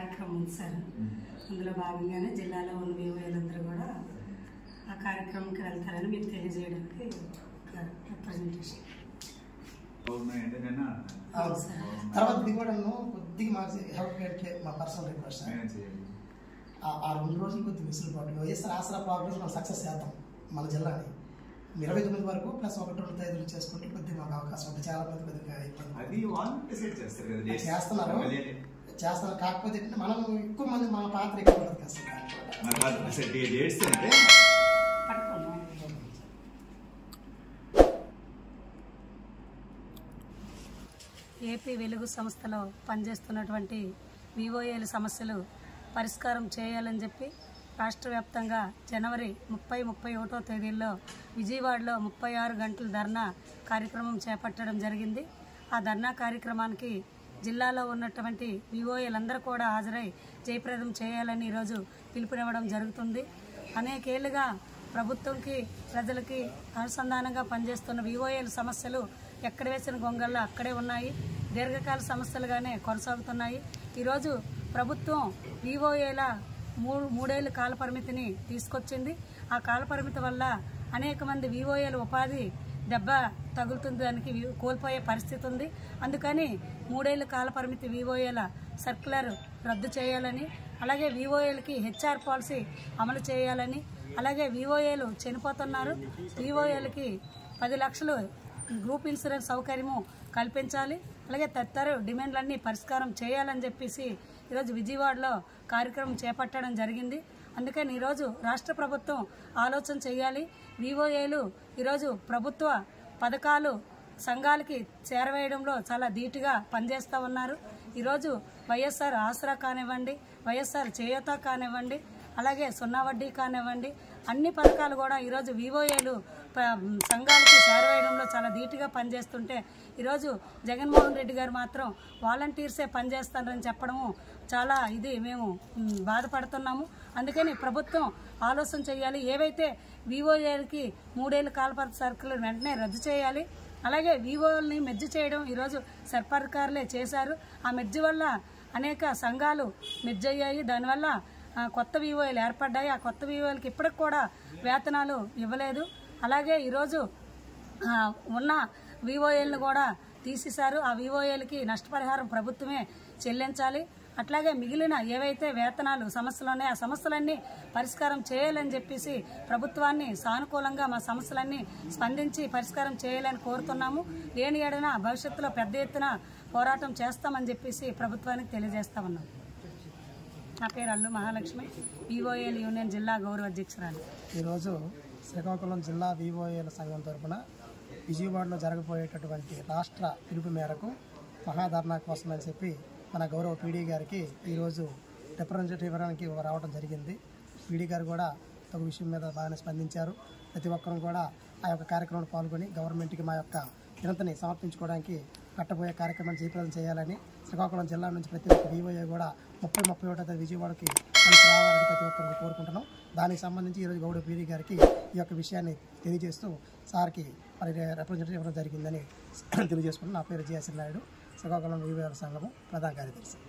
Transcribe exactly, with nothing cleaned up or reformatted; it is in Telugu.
కార్యక్రమం ఉంది సార్. అందులో భాగంగానే జిల్లాలో ఉన్న వివోఏలందరూ కూడా ఆ కార్యక్రమంకి వెళ్తారని మీకు తెలియజేయడానికి రిప్రజెంటేషన్. తర్వాత దిగోవడంలో కొద్దిగా మాకు హెల్ప్ చేస్తే మా పర్సనల్ రిక్వెస్ట్ ఆ రెండు రోజులు కొద్దిగా విసులుబాటు వైఎస్ఆర్ ఆసరా ప్రోగ్రెస్ మనం సక్సెస్ చేద్దాం మన జిల్లాని ఇరవై తొమ్మిది వరకు ప్లస్ ఒకటి రెండు ఐదులు చేసుకుంటే కొద్దిగా మాకు అవకాశం ఉంటుంది. చాలా మంది కొద్దిగా చేస్తున్నారు చేస్తున్నారు కాకపోతే మనం ఎక్కువ మంది మన పాత్ర ఎక్కువ ఉంటుంది కదా. ఏపీ వెలుగు సంస్థలో పనిచేస్తున్నటువంటి వివోఏల సమస్యలు పరిష్కారం చేయాలని చెప్పి రాష్ట్ర వ్యాప్తంగా జనవరి ముప్పై ముప్పై ఒకటో తేదీల్లో విజయవాడలో ముప్పై ఆరు గంటల ధర్నా కార్యక్రమం చేపట్టడం జరిగింది. ఆ ధర్నా కార్యక్రమానికి జిల్లాలో ఉన్నటువంటి వివోఏలందరూ కూడా హాజరై జయప్రదం చేయాలని ఈరోజు పిలుపునివ్వడం జరుగుతుంది. అనేకేళ్లుగా ప్రభుత్వంకి ప్రజలకి అనుసంధానంగా పనిచేస్తున్న వివోఏల సమస్యలు ఎక్కడ వేసిన గొంగల్లో అక్కడే ఉన్నాయి, దీర్ఘకాల సమస్యలుగానే కొనసాగుతున్నాయి. ఈరోజు ప్రభుత్వం వివోఏల మూడు మూడేళ్ల కాలపరిమితిని తీసుకొచ్చింది. ఆ కాలపరిమితి వల్ల అనేక మంది వివోఏల ఉపాధి దెబ్బ తగులుతుంది, దానికి కోల్పోయే పరిస్థితి ఉంది. అందుకని మూడేళ్ల కాలపరిమితి వివోఏల సర్క్యులర్ రద్దు చేయాలని, అలాగే వివోఏలకి హెచ్ఆర్ పాలసీ అమలు చేయాలని, అలాగే వివోఏలు చనిపోతున్నారు, వివోఏలకి పది లక్షలు గ్రూప్ ఇన్సూరెన్స్ సౌకర్యము కల్పించాలి, అలాగే తదితర డిమాండ్లన్నీ పరిష్కారం చేయాలని చెప్పేసి ఈరోజు విజయవాడలో కార్యక్రమం చేపట్టడం జరిగింది. అందుకని ఈరోజు రాష్ట్ర ప్రభుత్వం ఆలోచన చేయాలి. వివోఏలు ఈరోజు ప్రభుత్వ పథకాలు సంఘాలకి చేరవేయడంలో చాలా ధీటుగా పనిచేస్తూ ఉన్నారు. ఈరోజు వైఎస్ఆర్ ఆసరా కానివ్వండి, వైఎస్ఆర్ చేయూత కానివ్వండి, అలాగే సున్నా వడ్డీ కానివ్వండి, అన్ని పథకాలు కూడా ఈరోజు వివోఏలు సంఘాలకి చేరవేయడంలో చాలా ధీటుగా పనిచేస్తుంటే ఈరోజు జగన్మోహన్ రెడ్డి గారు మాత్రం వాలంటీర్సే పనిచేస్తారని చెప్పడము చాలా ఇది మేము బాధపడుతున్నాము. అందుకని ప్రభుత్వం ఆలోచన చేయాలి. ఏవైతే వివోఏలకి మూడేళ్ల కాలపరిమితి సర్కులను వెంటనే రద్దు చేయాలి. అలాగే వివోల్ని మెర్జ్ చేయడం ఈరోజు సర్కారులే చేశారు. ఆ మెర్జ్ వల్ల అనేక సంఘాలు మెర్జ్ అయ్యాయి, దానివల్ల కొత్త వివోఏలు ఏర్పడ్డాయి. ఆ కొత్త వివోఏలకి ఇప్పటికి కూడా వేతనాలు ఇవ్వలేదు. అలాగే ఈరోజు ఉన్న వివోఏలను కూడా తీసేశారు. ఆ వివోఏలకి నష్టపరిహారం ప్రభుత్వమే చెల్లించాలి. అట్లాగే మిగిలిన ఏవైతే వేతనాలు సమస్యలు ఉన్నాయో ఆ సమస్యలన్నీ పరిష్కారం చేయాలని చెప్పేసి ప్రభుత్వాన్ని సానుకూలంగా మా సమస్యలన్నీ స్పందించి పరిష్కారం చేయాలని కోరుతున్నాము. లేని ఏడన భవిష్యత్తులో పెద్ద ఎత్తున పోరాటం చేస్తామని చెప్పేసి ప్రభుత్వానికి తెలియజేస్తా ఉన్నాం. నా పేరు అల్లు మహాలక్ష్మి, వివోఏల యూనియన్ జిల్లా గౌరవ అధ్యక్షురాలు. ఈరోజు శ్రీకాకుళం జిల్లా వివోఏల సంఘం తరఫున విజయవాడలో జరగబోయేటటువంటి రాష్ట్ర పిలుపు మేరకు మహాధర్నా కోసం అని చెప్పి మన గౌరవ పీడీ గారికి ఈరోజు రిప్రజెంటేటివ్ ఇవ్వడానికి రావడం జరిగింది. పీడీ గారు కూడా ఒక విషయం మీద బాగానే స్పందించారు. ప్రతి ఒక్కరూ కూడా ఆ యొక్క కార్యక్రమంలో పాల్గొని గవర్నమెంట్కి మా యొక్క వినతిని సమర్పించుకోవడానికి కట్టబోయే కార్యక్రమాన్ని జయప్రదం చేయాలని శ్రీకాకుళం జిల్లా నుంచి ప్రతి ఒక్క వివోఏ కూడా ముప్పై ముప్పై ఒకటో విజయవాడకి కలిసి రావాలని ప్రతి ఒక్కరికి కోరుకుంటున్నాం. దానికి సంబంధించి ఈరోజు గౌరవ పీడీ గారికి ఈ యొక్క విషయాన్ని తెలియజేస్తూ సార్కి మరి రిప్రజెంటేటివ్ ఇవ్వడం జరిగిందని తెలియజేసుకుంటున్నాం. నా పేరు జియాసిర్ నాయుడు, శ్రీకాకుళం వివోఏల సంఘము ప్రధాన కార్యదర్శి.